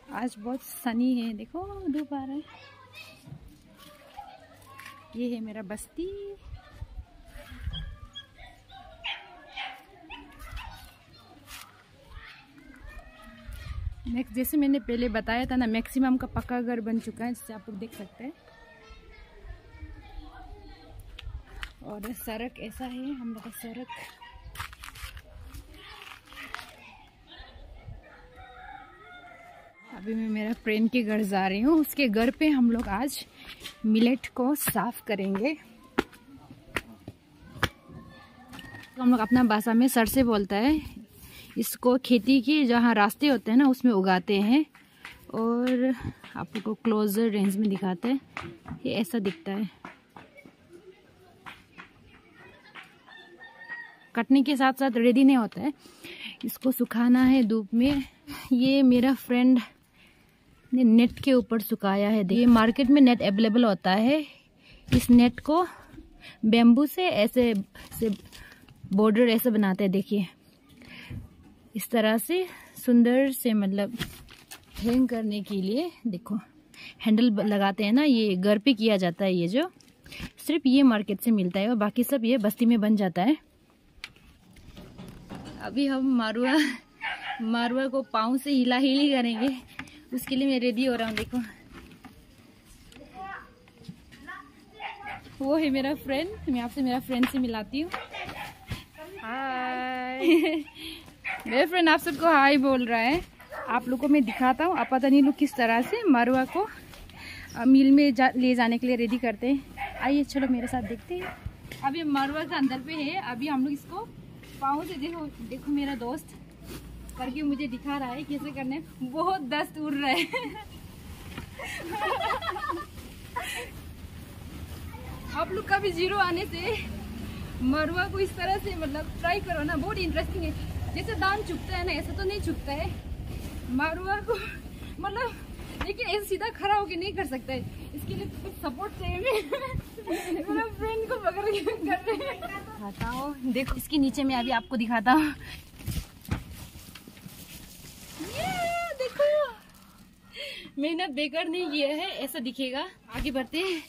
आज बहुत सनी है, देखो धूप आ रहा है। ये है मेरा बस्ती। नेक्स्ट, जैसे मैंने पहले बताया था ना, मैक्सिमम का पक्का घर बन चुका है, जिससे आप लोग देख सकते हैं। और सड़क ऐसा है हम लोग का सड़क। अभी मैं मेरा फ्रेंड के घर जा रही हूँ। उसके घर पे हम लोग आज मिलेट को साफ करेंगे। तो हम लोग अपना भाषा में सरसे बोलता है इसको। खेती की जहाँ रास्ते होते हैं ना, उसमें उगाते हैं। और आप लोग को क्लोजर रेंज में दिखाते हैं। ये ऐसा दिखता है। कटने के साथ साथ रेडी नहीं होता है, इसको सुखाना है धूप में। ये मेरा फ्रेंड ने नेट के ऊपर सुखाया है। ये मार्केट में नेट अवेलेबल होता है। इस नेट को बेम्बू से ऐसे बॉर्डर ऐसे बनाते हैं, देखिए इस तरह से सुंदर से, मतलब हैंग करने के लिए। देखो हैंडल लगाते हैं ना, ये घर पे किया जाता है। ये जो सिर्फ ये मार्केट से मिलता है और बाकी सब ये बस्ती में बन जाता है। अभी हम मारुआ को पाँव से हिला हिली करेंगे, उसके लिए मैं रेडी हो रहा हूँ। देखो वो है मेरा फ्रेंड। मैं आपसे मेरा फ्रेंड से मिलाती हूँ। हाय मेरा फ्रेंड आप सबको हाय बोल रहा है। आप लोगों को मैं दिखाता हूँ। आप पता नहीं लोग किस तरह से मारुआ को मिल में ले जाने के लिए रेडी करते हैं। आइए चलो मेरे साथ देखते हैं। अभी मारुआ का अंदर पे है। अभी हम लोग इसको पाँव से, देखो मेरा दोस्त करके मुझे दिखा रहा है कैसे करने। बहुत दस्त उड़ रहा है। आप लोग कभी जीरो आने से मरुआ को इस तरह से मतलब ट्राई करो ना, बहुत इंटरेस्टिंग है। जैसे दान चुभता है ना, ऐसा तो नहीं चुभता है मरुआ को, मतलब लेकिन ऐसे सीधा खड़ा होके नहीं कर सकता है। इसके लिए कुछ सपोर्ट चाहिए। मेरा फ्रेंड को पकड़ के कर रहे हैं। बताओ, देखो इसके नीचे में अभी आपको दिखाता हूँ। देखो मेहनत बेकार नहीं किया है, ऐसा दिखेगा। आगे बढ़ते हैं।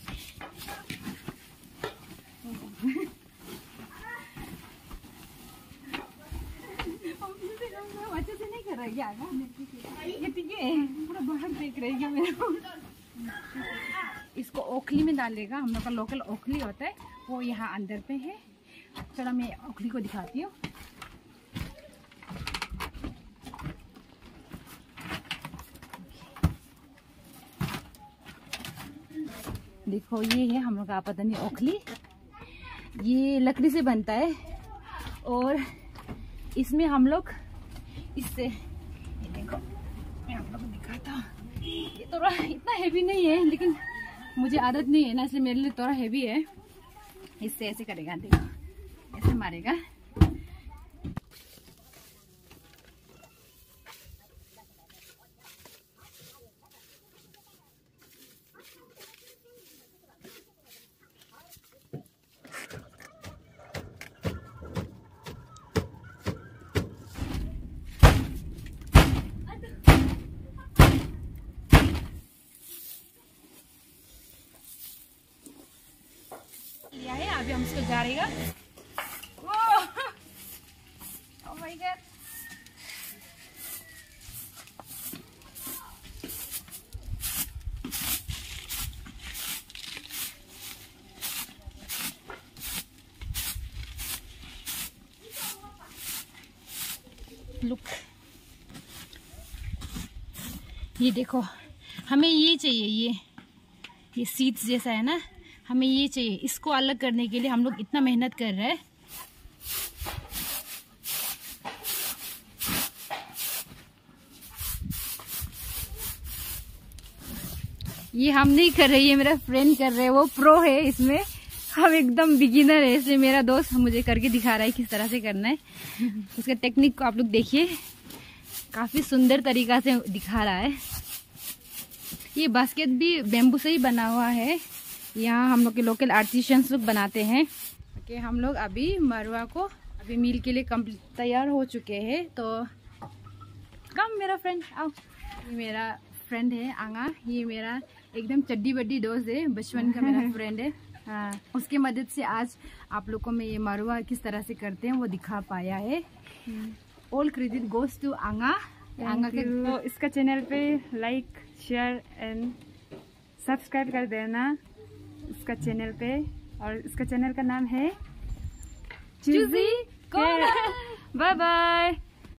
अच्छे से नहीं कर रहा है क्या? ये ठीक है, पूरा बाहर देख रही है मेरे को। इसको ओखली में डालेगा। हम लोग का लोकल ओखली होता है, वो यहाँ अंदर पे है। चलो मैं ओखली को दिखाती हूँ। देखो ये है हम लोग का पता नहीं ओखली। ये लकड़ी से बनता है और इसमें हम लोग इससे, ये देखो मैं आप लोगों को दिखाता हूँ। ये थोड़ा इतना हैवी नहीं है, लेकिन मुझे आदत नहीं है ना, इसलिए मेरे लिए थोड़ा हैवी है। इससे ऐसे करेगा, देखो ऐसे मारेगा। अभी हम इसको जा रहेगा। ओह माय गॉड, लुक ये देखो, हमें ये चाहिए। ये सीड्स जैसा है ना, हमें ये चाहिए। इसको अलग करने के लिए हम लोग इतना मेहनत कर रहे हैं। ये हम नहीं कर रहे, ये मेरा फ्रेंड कर रहे हैं। वो प्रो है इसमें, हम एकदम बिगिनर है। इसलिए मेरा दोस्त मुझे करके दिखा रहा है किस तरह से करना है। उसका टेक्निक को आप लोग देखिए, काफी सुंदर तरीका से दिखा रहा है। ये बास्केट भी बेम्बू से ही बना हुआ है। यहाँ हम लोग के लोकल आर्टिशियंस लोग बनाते हैं। कि हम लोग अभी मरुआ को अभी मील के लिए तैयार हो चुके हैं। तो कम मेरा फ्रेंड आओ। ये मेरा फ्रेंड है आंगा। ये मेरा एकदम चड्डी बड्डी दोस्त है, बचपन का मेरा फ्रेंड है। उसकी मदद से आज आप लोग को मैं ये मारवा किस तरह से करते हैं वो दिखा पाया है। ऑल क्रेडिट गोज टू आंगा। आंगा के तो इसका चैनल पे लाइक शेयर एंड सब्सक्राइब कर देना इसका चैनल पे, और इसका चैनल का नाम है चूजी। Bye bye.